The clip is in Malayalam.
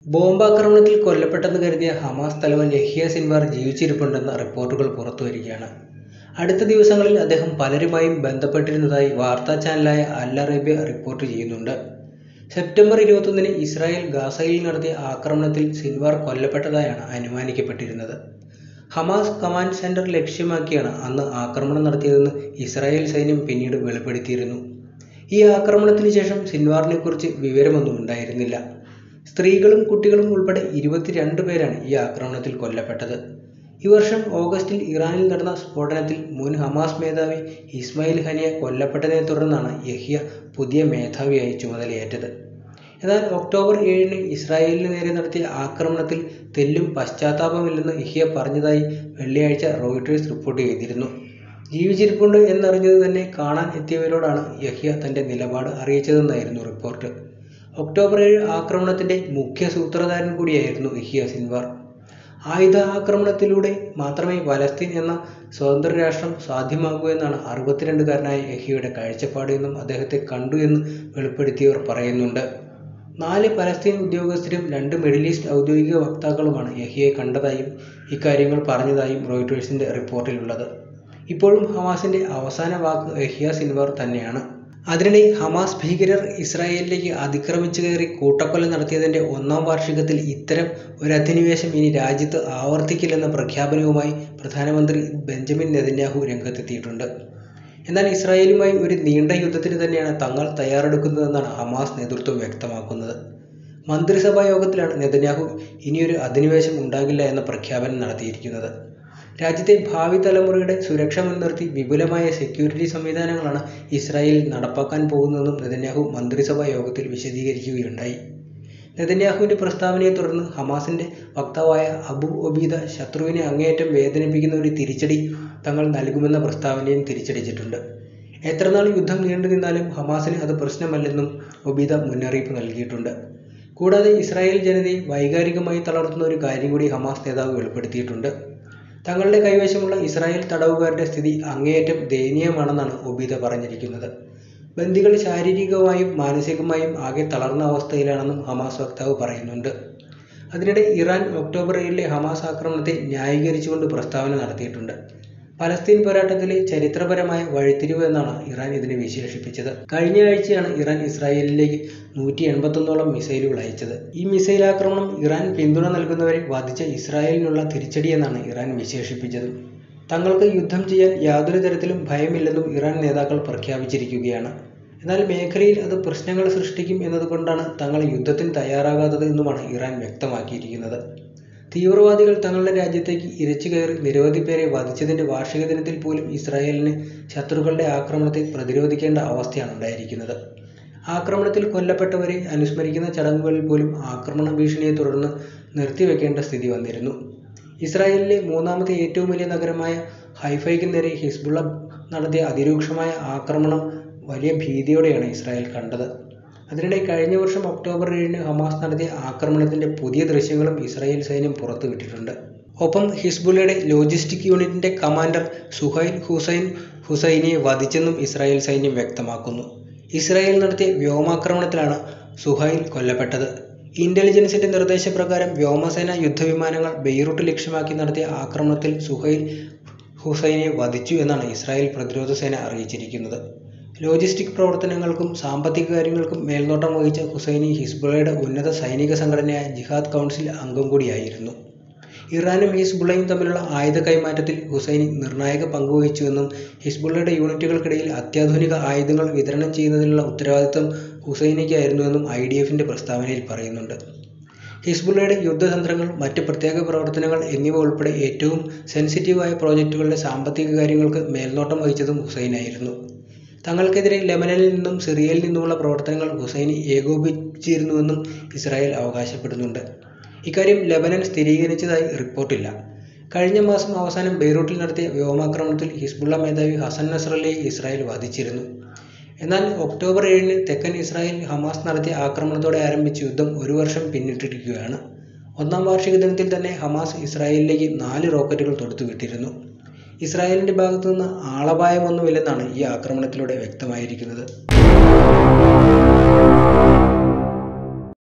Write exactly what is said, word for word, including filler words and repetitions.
ബോംബാക്രമണത്തിൽ കൊല്ലപ്പെട്ടെന്ന് കരുതിയ ഹമാസ് തലവൻ യഹ്യ സിൻവാർ ജീവിച്ചിരിപ്പുണ്ടെന്ന റിപ്പോർട്ടുകൾ പുറത്തുവരികയാണ്. അടുത്ത ദിവസങ്ങളിൽ അദ്ദേഹം പലരുമായും ബന്ധപ്പെട്ടിരുന്നതായി വാർത്താ ചാനലായ അൽ അറേബ്യ റിപ്പോർട്ട് ചെയ്യുന്നുണ്ട്. സെപ്റ്റംബർ ഇരുപത്തൊന്നിന് ഇസ്രായേൽ ഗാസയിൽ നടത്തിയ ആക്രമണത്തിൽ സിൻവാർ കൊല്ലപ്പെട്ടതായാണ് അനുമാനിക്കപ്പെട്ടിരുന്നത്. ഹമാസ് കമാൻഡ് സെന്റർ ലക്ഷ്യമാക്കിയാണ് അന്ന് ആക്രമണം നടത്തിയതെന്ന് ഇസ്രായേൽ സൈന്യം പിന്നീട് വെളിപ്പെടുത്തിയിരുന്നു. ഈ ആക്രമണത്തിന് ശേഷം സിൻവാറിനെക്കുറിച്ച് വിവരമൊന്നും ഉണ്ടായിരുന്നില്ല. സ്ത്രീകളും കുട്ടികളും ഉൾപ്പെടെ ഇരുപത്തിരണ്ട് പേരാണ് ഈ ആക്രമണത്തിൽ കൊല്ലപ്പെട്ടത്. ഈ വർഷം ഓഗസ്റ്റിൽ ഇറാനിൽ നടന്ന സ്ഫോടനത്തിൽ മുൻ ഹമാസ് മേധാവി ഇസ്മായിൽ ഹനിയ കൊല്ലപ്പെട്ടതിനെ തുടർന്നാണ് യഹ്യ പുതിയ മേധാവിയായി ചുമതലയേറ്റത്. എന്നാൽ ഒക്ടോബർ ഏഴിന് ഇസ്രായേലിന് നേരെ നടത്തിയ ആക്രമണത്തിൽ തെല്ലും പശ്ചാത്താപമില്ലെന്ന് യഹ്യ പറഞ്ഞതായി വെള്ളിയാഴ്ച റോയിട്ടേഴ്സ് റിപ്പോർട്ട് ചെയ്തിരുന്നു. ജീവിച്ചിരിപ്പുണ്ട് എന്നറിഞ്ഞത് തന്നെ കാണാൻ എത്തിയവരോടാണ് യഹ്യ തന്റെ നിലപാട് അറിയിച്ചതെന്നായിരുന്നു റിപ്പോർട്ട്. ഒക്ടോബർ ഏഴ് ആക്രമണത്തിന്റെ മുഖ്യ സൂത്രധാരൻ കൂടിയായിരുന്നു യഹ്യ സിൻവാർ. ആയുധ ആക്രമണത്തിലൂടെ മാത്രമേ പലസ്തീൻ എന്ന സ്വതന്ത്ര രാഷ്ട്രം സാധ്യമാകൂ എന്നാണ് അറുപത്തിരണ്ടുകാരനായ യഹ്യയുടെ കാഴ്ചപ്പാട് എന്നും അദ്ദേഹത്തെ കണ്ടു എന്ന് വെളിപ്പെടുത്തിയവർ പറയുന്നുണ്ട്. നാല് പലസ്തീൻ ഉദ്യോഗസ്ഥരും രണ്ട് മിഡിൽ ഈസ്റ്റ് ഔദ്യോഗിക വക്താക്കളുമാണ് യഹ്യയെ കണ്ടതായും ഇക്കാര്യങ്ങൾ പറഞ്ഞതായും റോയിട്ടേഴ്സിന്റെ റിപ്പോർട്ടിലുള്ളത്. ഇപ്പോഴും ഹമാസിന്റെ അവസാന വാക്ക് യഹ്യ സിൻവാർ തന്നെയാണ്. അതിനിടെ ഹമാസ് ഭീകരർ ഇസ്രായേലിലേക്ക് അതിക്രമിച്ചു കയറി കൂട്ടക്കൊല നടത്തിയതിന്റെ ഒന്നാം വാർഷികത്തിൽ ഇത്തരം ഒരു അധിനിവേശം ഇനി രാജ്യത്ത് ആവർത്തിക്കില്ലെന്ന പ്രഖ്യാപനവുമായി പ്രധാനമന്ത്രി ബെഞ്ചമിൻ നെതന്യാഹു രംഗത്തെത്തിയിട്ടുണ്ട്. എന്നാൽ ഇസ്രായേലുമായി ഒരു നീണ്ട യുദ്ധത്തിന് തന്നെയാണ് തങ്ങൾ തയ്യാറെടുക്കുന്നതെന്നാണ് ഹമാസ് നേതൃത്വം വ്യക്തമാക്കുന്നത്. മന്ത്രിസഭാ യോഗത്തിലാണ് നെതന്യാഹു ഇനിയൊരു അധിനിവേശം ഉണ്ടാകില്ല എന്ന പ്രഖ്യാപനം നടത്തിയിരിക്കുന്നത്. രാജ്യത്തെ ഭാവി തലമുറയുടെ സുരക്ഷ മുൻനിർത്തി വിപുലമായ സെക്യൂരിറ്റി സംവിധാനങ്ങളാണ് ഇസ്രായേലിൽ നടപ്പാക്കാൻ പോകുന്നതെന്നും നെതന്യാഹു മന്ത്രിസഭാ യോഗത്തിൽ വിശദീകരിക്കുകയുണ്ടായി. നെതന്യാഹുവിന്റെ പ്രസ്താവനയെ തുടർന്ന് ഹമാസിന്റെ വക്താവായ അബു ഒബീദ ശത്രുവിനെ അങ്ങേയറ്റം വേദനിപ്പിക്കുന്ന ഒരു തിരിച്ചടി തങ്ങൾ നൽകുമെന്ന പ്രസ്താവനയും തിരിച്ചടിച്ചിട്ടുണ്ട്. എത്രനാൾ യുദ്ധം നീണ്ടു നിന്നാലും ഹമാസിന് അത് പ്രശ്നമല്ലെന്നും ഒബീദ മുന്നറിയിപ്പ് നൽകിയിട്ടുണ്ട്. കൂടാതെ ഇസ്രായേൽ ജനതയെ വൈകാരികമായി തളർത്തുന്ന ഒരു കാര്യം കൂടി ഹമാസ് നേതാവ് വെളിപ്പെടുത്തിയിട്ടുണ്ട്. തങ്ങളുടെ കൈവശമുള്ള ഇസ്രായേൽ തടവുകാരുടെ സ്ഥിതി അങ്ങേയറ്റം ദയനീയമാണെന്നാണ് ഒബീദ പറഞ്ഞിരിക്കുന്നത്. ബന്ദികൾ ശാരീരികമായും മാനസികമായും ആകെ തളർന്ന അവസ്ഥയിലാണെന്നും ഹമാസ് വക്താവ് പറയുന്നുണ്ട്. അതിനിടെ ഇറാൻ ഒക്ടോബർ ഏഴിലെ ഹമാസ് ആക്രമണത്തെ ന്യായീകരിച്ചുകൊണ്ട് പ്രസ്താവന നടത്തിയിട്ടുണ്ട്. പലസ്തീൻ പോരാട്ടത്തിലെ ചരിത്രപരമായ വഴിത്തിരിവ് എന്നാണ് ഇറാൻ ഇതിനെ വിശേഷിപ്പിച്ചത്. കഴിഞ്ഞ ആഴ്ചയാണ് ഇറാൻ ഇസ്രായേലിലേക്ക് നൂറ്റി എൺപത്തൊന്നോളം മിസൈലുകൾ അയച്ചത്. ഈ മിസൈൽ ആക്രമണം ഇറാൻ പിന്തുണ നൽകുന്നവരെ വധിച്ച ഇസ്രായേലിനുള്ള തിരിച്ചടിയെന്നാണ് ഇറാൻ വിശേഷിപ്പിച്ചത്. തങ്ങൾക്ക് യുദ്ധം ചെയ്യാൻ യാതൊരു തരത്തിലും ഭയമില്ലെന്നും ഇറാൻ നേതാക്കൾ പ്രഖ്യാപിച്ചിരിക്കുകയാണ്. എന്നാൽ മേഖലയിൽ അത് പ്രശ്നങ്ങൾ സൃഷ്ടിക്കും എന്നതുകൊണ്ടാണ് തങ്ങൾ യുദ്ധത്തിന് തയ്യാറാകാത്തത് എന്നുമാണ് ഇറാൻ വ്യക്തമാക്കിയിരിക്കുന്നത്. തീവ്രവാദികൾ തങ്ങളുടെ രാജ്യത്തേക്ക് ഇരച്ചു കയറി നിരവധി പേരെ വധിച്ചതിന്റെ വാർഷിക ദിനത്തിൽ പോലും ഇസ്രായേലിന് ശത്രുക്കളുടെ ആക്രമണത്തെ പ്രതിരോധിക്കേണ്ട അവസ്ഥയാണ് ഉണ്ടായിരിക്കുന്നത്. ആക്രമണത്തിൽ കൊല്ലപ്പെട്ടവരെ അനുസ്മരിക്കുന്ന ചടങ്ങുകളിൽ പോലും ആക്രമണ ഭീഷണിയെ തുടർന്ന് നിർത്തിവെക്കേണ്ട സ്ഥിതി വന്നിരുന്നു. ഇസ്രായേലിലെ മൂന്നാമത്തെ ഏറ്റവും വലിയ നഗരമായ ഹൈഫയ്ക്ക് നേരെ ഹിസ്ബുള്ള നടത്തിയ അതിരൂക്ഷമായ ആക്രമണം വലിയ ഭീതിയോടെയാണ് ഇസ്രായേൽ കണ്ടത്. അതിനിടെ കഴിഞ്ഞ വർഷം ഒക്ടോബർ ഏഴിന് ഹമാസ് നടത്തിയ ആക്രമണത്തിന്റെ പുതിയ ദൃശ്യങ്ങളും ഇസ്രായേൽ സൈന്യം പുറത്തുവിട്ടിട്ടുണ്ട്. ഒപ്പം ഹിസ്ബുള്ളയുടെ ലോജിസ്റ്റിക് യൂണിറ്റിന്റെ കമാൻഡർ സുഹൈൽ ഹുസൈൻ ഹുസൈനിയെ വധിച്ചെന്നും ഇസ്രായേൽ സൈന്യം വ്യക്തമാക്കുന്നു. ഇസ്രായേൽ നടത്തിയ വ്യോമാക്രമണത്തിലാണ് സുഹൈൽ കൊല്ലപ്പെട്ടത്. ഇന്റലിജൻസിന്റെ നിർദ്ദേശപ്രകാരം വ്യോമസേന യുദ്ധവിമാനങ്ങൾ ബെയ്റൂട്ട് ലക്ഷ്യമാക്കി നടത്തിയ ആക്രമണത്തിൽ സുഹൈൽ ഹുസൈനെ വധിച്ചു എന്നാണ് ഇസ്രായേൽ പ്രതിരോധ സേന അറിയിച്ചിരിക്കുന്നത്. ലോജിസ്റ്റിക് പ്രവർത്തനങ്ങൾക്കും സാമ്പത്തിക കാര്യങ്ങൾക്കും മേൽനോട്ടം വഹിച്ച ഹുസൈനി ഹിസ്ബുള്ളയുടെ ഉന്നത സൈനിക സംഘടനയായ ജിഹാദ് കൗൺസിൽ അംഗം കൂടിയായിരുന്നു. ഇറാനും ഹിസ്ബുള്ളയും തമ്മിലുള്ള ആയുധ കൈമാറ്റത്തിൽ ഹുസൈനി നിർണായക പങ്കുവഹിച്ചുവെന്നും ഹിസ്ബുള്ളയുടെ യൂണിറ്റുകൾക്കിടയിൽ അത്യാധുനിക ആയുധങ്ങൾ വിതരണം ചെയ്യുന്നതിനുള്ള ഉത്തരവാദിത്തം ഹുസൈനിക്കായിരുന്നുവെന്നും ഐ ഡി എഫിന്റെ പ്രസ്താവനയിൽ പറയുന്നുണ്ട്. ഹിസ്ബുള്ളയുടെ യുദ്ധതന്ത്രങ്ങൾ, മറ്റ് പ്രത്യേക പ്രവർത്തനങ്ങൾ എന്നിവ ഉൾപ്പെടെ ഏറ്റവും സെൻസിറ്റീവായ പ്രോജക്റ്റുകളുടെ സാമ്പത്തിക കാര്യങ്ങൾക്ക് മേൽനോട്ടം വഹിച്ചതും ഹുസൈനായിരുന്നു. തങ്ങൾക്കെതിരെ ലെബനനിൽ നിന്നും സിറിയയിൽ നിന്നുമുള്ള പ്രവർത്തനങ്ങൾ ഹുസൈനി ഏകോപിപ്പിച്ചിരുന്നുവെന്നും ഇസ്രായേൽ അവകാശപ്പെടുന്നുണ്ട്. ഇക്കാര്യം ലെബനൻ സ്ഥിരീകരിച്ചതായി റിപ്പോർട്ടില്ല. കഴിഞ്ഞ മാസം അവസാനം ബെയ്റൂട്ടിൽ നടത്തിയ വ്യോമാക്രമണത്തിൽ ഹിസ്ബുള്ള മേധാവി ഹസൻ നസ്രല്ലയെ ഇസ്രായേൽ വധിച്ചിരുന്നു. എന്നാൽ ഒക്ടോബർ ഏഴിന് തെക്കൻ ഇസ്രായേൽ ഹമാസ് നടത്തിയ ആക്രമണത്തോടെ ആരംഭിച്ച യുദ്ധം ഒരു വർഷം പിന്നിട്ടിരിക്കുകയാണ്. ഒന്നാം വാർഷിക ദിനത്തിൽ തന്നെ ഹമാസ് ഇസ്രായേലിലേക്ക് നാല് റോക്കറ്റുകൾ തൊടുത്തുവിട്ടിരുന്നു. ഇസ്രായേലിന്റെ ഭാഗത്തുനിന്ന് ആളപായമൊന്നുമില്ലെന്നാണ് ഈ ആക്രമണത്തിലൂടെ വ്യക്തമായിരിക്കുന്നത്.